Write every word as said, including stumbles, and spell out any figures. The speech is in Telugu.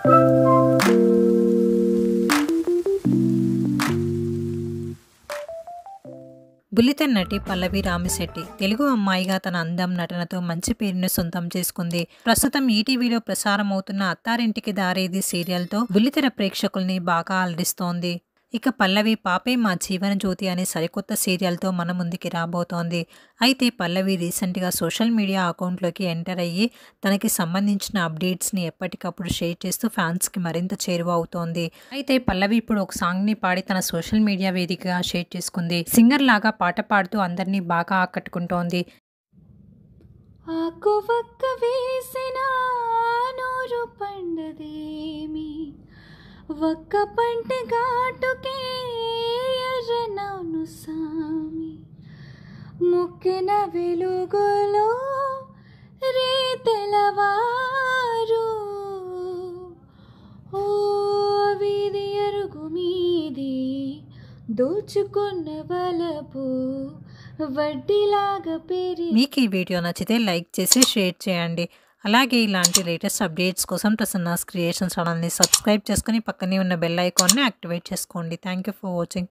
బుల్లితెర నటి పల్లవి రామిశెట్టి తెలుగు అమ్మాయిగా తన అందం నటనతో మంచి పేరును సొంతం చేసుకుంది. ప్రస్తుతం ఈటీవీలో ప్రసారం అవుతున్న అత్తారింటికి దారేది సీరియల్తో బుల్లితెర ప్రేక్షకుల్ని బాగా అలరిస్తోంది. ఇక పల్లవి పాపే మా జీవన జ్యోతి అనే సరికొత్త సీరియల్తో మన ముందుకి రాబోతోంది. అయితే పల్లవి రీసెంట్గా సోషల్ మీడియా అకౌంట్లోకి ఎంటర్ అయ్యి తనకి సంబంధించిన అప్డేట్స్ని ఎప్పటికప్పుడు షేర్ చేస్తూ ఫ్యాన్స్కి మరింత చేరువ అవుతోంది. అయితే పల్లవి ఇప్పుడు ఒక సాంగ్ని పాడి తన సోషల్ మీడియా వేదికగా షేర్ చేసుకుంది. సింగర్ లాగా పాట పాడుతూ అందరినీ బాగా ఆకట్టుకుంటోంది. ఒక్క పంట ఘాటుకే ఎర్రనౌను సామి ముక్కిన వెలుగులో రే తెలవారు ఓ వీధి అరుగు మీది దోచుకున్న వలపు వడ్డీలాగా పెరి. మీకు ఈ వీడియో నచ్చితే లైక్ చేసి షేర్ చేయండి. అలాగే ఇలాంటి లేటెస్ట్ అప్డేట్స్ కోసం ప్రసన్నాస్ క్రియేషన్ ఛానల్ని సబ్స్క్రైబ్ చేసుకుని పక్కనే ఉన్న బెల్ ఐకాన్ని యాక్టివేట్ చేసుకోండి. Thank you for watching.